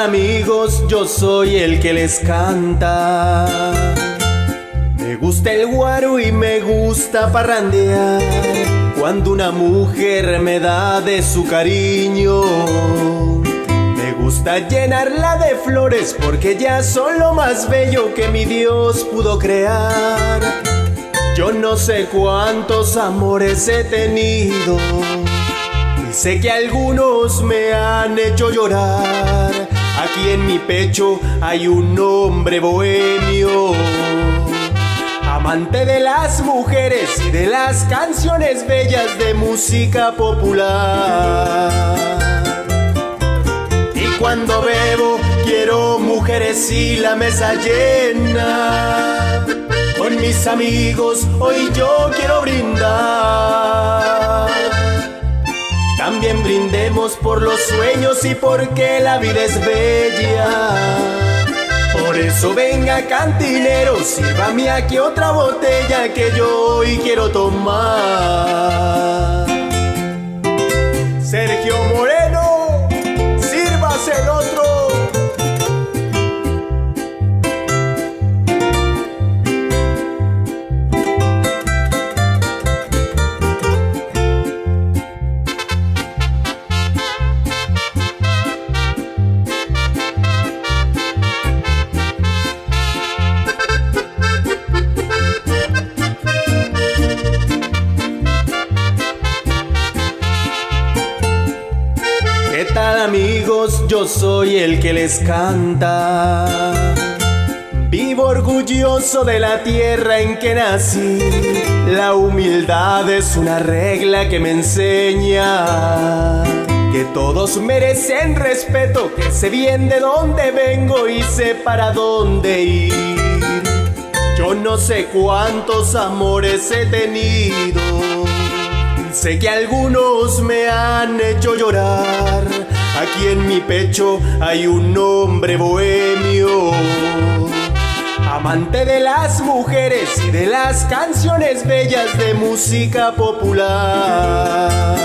amigos? Yo soy el que les canta. Me gusta el guaro y me gusta parrandear. Cuando una mujer me da de su cariño, me gusta llenarla de flores, porque ya son lo más bello que mi Dios pudo crear. Yo no sé cuántos amores he tenido, y sé que algunos me han hecho llorar. Aquí en mi pecho hay un hombre bohemio, amante de las mujeres y de las canciones bellas de música popular. Y cuando bebo quiero mujeres y la mesa llena. Con mis amigos hoy yo quiero brindar. También brindemos por los sueños y porque la vida es bella. Por eso venga, cantinero, sírvame aquí otra botella que yo hoy quiero tomar. Sergio Moreno, sírvase el otro. ¿Qué tal, amigos? Yo soy el que les canta. Vivo orgulloso de la tierra en que nací. La humildad es una regla que me enseña que todos merecen respeto, que sé bien de dónde vengo y sé para dónde ir. Yo no sé cuántos amores he tenido, sé que algunos me han hecho llorar. Aquí en mi pecho hay un hombre bohemio, amante de las mujeres y de las canciones bellas de música popular.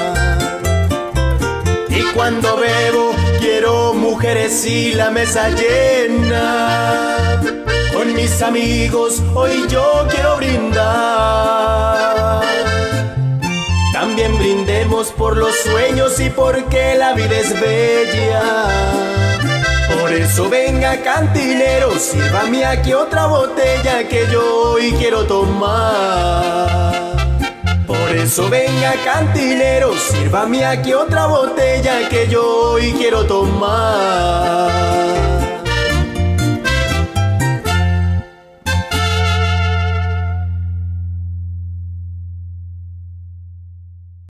Y cuando bebo quiero mujeres y la mesa llena. Con mis amigos hoy yo quiero brindar. También brindemos por los sueños y porque la vida es bella. Por eso venga, cantinero, sírvame aquí otra botella que yo hoy quiero tomar. Por eso venga, cantinero, sírvame aquí otra botella que yo hoy quiero tomar.